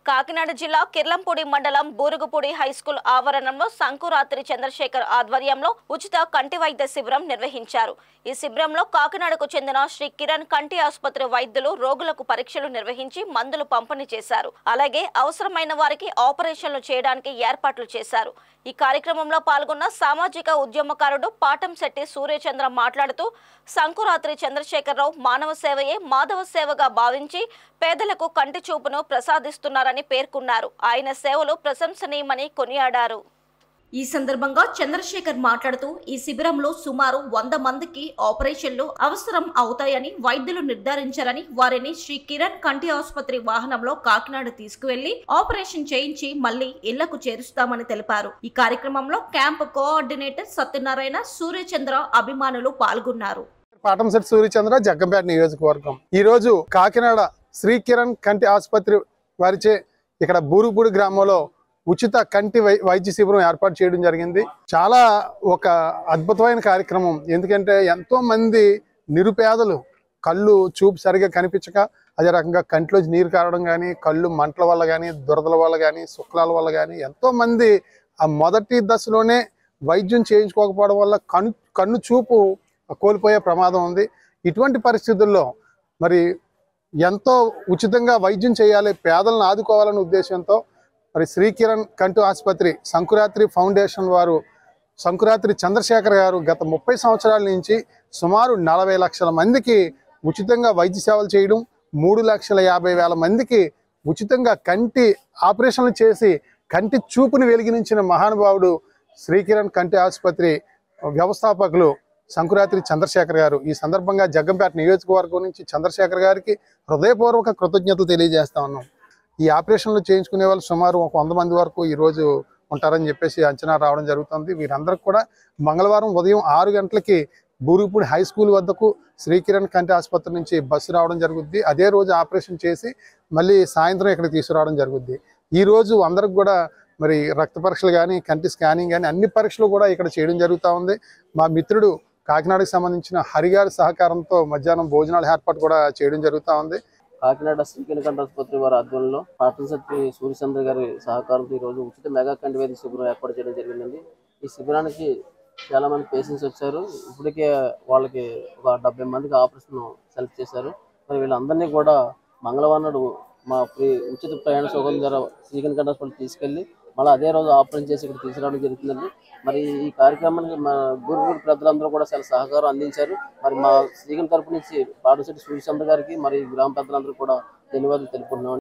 కాకినాడ జిల్లా కిర్లంపూడి మండలం బూరుగుపూడి హైస్కూల్ ఆవరణంలో సంకురాత్రి చంద్రశేఖర్ ఆధ్వర్యంలో ఉచిత కంటి వైద్య శిబిరం నిర్వహించారు. ఈ శిబిరంలో కాకినాడకు చెందిన శ్రీ కిరణ్ కంటి ఆసుపత్రి వైద్యులు రోగులకు పరీక్షలు నిర్వహించి మందులు పంపిణీ చేశారు. అలాగే అవసరమైన వారికి ఆపరేషన్లు చేయడానికి ఏర్పాట్లు చేశారు. ఈ కార్యక్రమంలో పాల్గొన్న సామాజిక ఉద్యమకారుడు పాటంశెట్టి సూర్యచంద్ర మాట్లాడుతూ సంకురాత్రి చంద్రశేఖరరావు మానవ సేవయే మాధవ సేవగా భావించి పేదలకు కంటి చూపును ప్రసాదిస్తున్నారని పేర్కొన్నారు. ఆయన సేవలు ప్రశంసనీయమని కొనియాడారు. ఈ సందర్భంగా చంద్రశేఖర్ మాట్లాడుతూ ఈ శిబిరంలో సుమారు 100 మందికి ఆపరేషన్లు అవసరం అవుతాయని వైద్యులు నిర్ధారించారని వారిని శ్రీ కిరణ్ కంటి ఆసుపత్రి వాహనంలో కాకినాడ తీసుకువెళ్లి ఆపరేషన్ చేయించి మళ్లీ ఇళ్లకు చేరుస్తామని తెలిపారు. ఈ కార్యక్రమంలో క్యాంప్ కోఆర్డినేటర్ సత్యనారాయణ, సూర్యచంద్ర అభిమానులు పాల్గొన్నారు. పాటంశెట్టి సూర్యచంద్ర, జగ్గంపేట నియోజకవర్గం. ఈ రోజు కాకినాడ శ్రీ కిరణ్ కంటి ఆసుపత్రి వారిచే ఇక్కడ బూరుగుపూడి గ్రామంలో ఉచిత కంటి వైద్య శిబిరం ఏర్పాటు చేయడం జరిగింది. చాలా ఒక అద్భుతమైన కార్యక్రమం. ఎందుకంటే ఎంతో మంది నిరుపేదలు కళ్ళు చూపు సరిగా కనిపించక, అదే రకంగా కంటిలోంచి నీరు కారడం కానీ, కళ్ళు మంటల వల్ల కానీ, దురదల వల్ల కానీ, శుక్లాల వల్ల కానీ ఎంతో మంది ఆ మొదటి దశలోనే వైద్యం చేయించుకోకపోవడం వల్ల కన్ను చూపు కోల్పోయే ప్రమాదం ఉంది. ఇటువంటి పరిస్థితుల్లో మరి ఎంతో ఉచితంగా వైద్యం చేయాలి, పేదలను ఆదుకోవాలనే ఉద్దేశంతో మరి శ్రీ కిరణ్ కంటి ఆసుపత్రి సంకురాత్రి ఫౌండేషన్ వారు, సంకురాత్రి చంద్రశేఖర్ గారు గత 30 సంవత్సరాల నుంచి సుమారు 40 లక్షల మందికి ఉచితంగా వైద్య సేవలు చేయడం, 3,50,000 మందికి ఉచితంగా కంటి ఆపరేషన్లు చేసి కంటి చూపుని వెలిగించిన మహానుభావుడు శ్రీ కిరణ్ కంటి ఆసుపత్రి వ్యవస్థాపకులు సంకురాత్రి చంద్రశేఖర్ గారు. ఈ సందర్భంగా జగ్గంపేట నియోజకవర్గం నుంచి చంద్రశేఖర్ గారికి హృదయపూర్వక కృతజ్ఞతలు తెలియజేస్తా ఉన్నాం. ఈ ఆపరేషన్లు చేయించుకునే వాళ్ళు సుమారు 100 మంది వరకు ఈరోజు ఉంటారని చెప్పేసి అంచనా రావడం జరుగుతుంది. వీరందరికీ కూడా మంగళవారం ఉదయం 6 గంటలకి బూరుగుపూడి హై స్కూల్ వద్దకు శ్రీ కిరణ్ కంటి ఆసుపత్రి నుంచి బస్సు రావడం జరుగుద్ది. అదే రోజు ఆపరేషన్ చేసి మళ్ళీ సాయంత్రం ఇక్కడికి తీసుకురావడం జరుగుద్ది. ఈ రోజు అందరికి కూడా మరి రక్త పరీక్షలు కానీ, కంటి స్కానింగ్ కానీ అన్ని పరీక్షలు కూడా ఇక్కడ చేయడం జరుగుతూ ఉంది. మా మిత్రుడు కాకినాడకు సంబంధించిన హరిగారి సహకారంతో మధ్యాహ్నం భోజనాల ఏర్పాటు కూడా చేయడం జరుగుతూ ఉంది. కాకినాడ శ్రీ కిరణ్ కంటి ఆసుపత్రి వారి ఆధ్వర్యంలో పాటంశెట్టి సూర్యచంద్ర గారి సహకారంతో ఈరోజు ఉచిత మెగా కంటి వైద్య శిబిరం ఏర్పాటు చేయడం జరిగిందండి. ఈ శిబిరానికి చాలా మంది పేషెంట్స్ వచ్చారు. ఇప్పటికే వాళ్ళకి ఒక 70 మందికి ఆపరేషన్ సెలెక్ట్ చేశారు. మరి వీళ్ళందరినీ కూడా మంగళవారం నాడు మా ఉచిత ప్రయాణ సౌకర్యం ద్వారా శ్రీ కిరణ్ కంటి ఆసుపత్రి తీసుకెళ్లి మళ్ళీ అదే రోజు ఆపరేషన్ చేసి ఇక్కడ తీసుకురావడం జరుగుతుందండి. మరి ఈ కార్యక్రమానికి మా బూరుగుపూడి ప్రజలందరూ కూడా చాలా సహకారం అందించారు. మరి మా శ్రీ కిరణ్ తరపు నుంచి పాటంశెట్టి సూర్యచంద్ర గారికి మరి గ్రామ పెద్దలందరూ కూడా ధన్యవాదాలు తెలుపుకుంటున్నాం.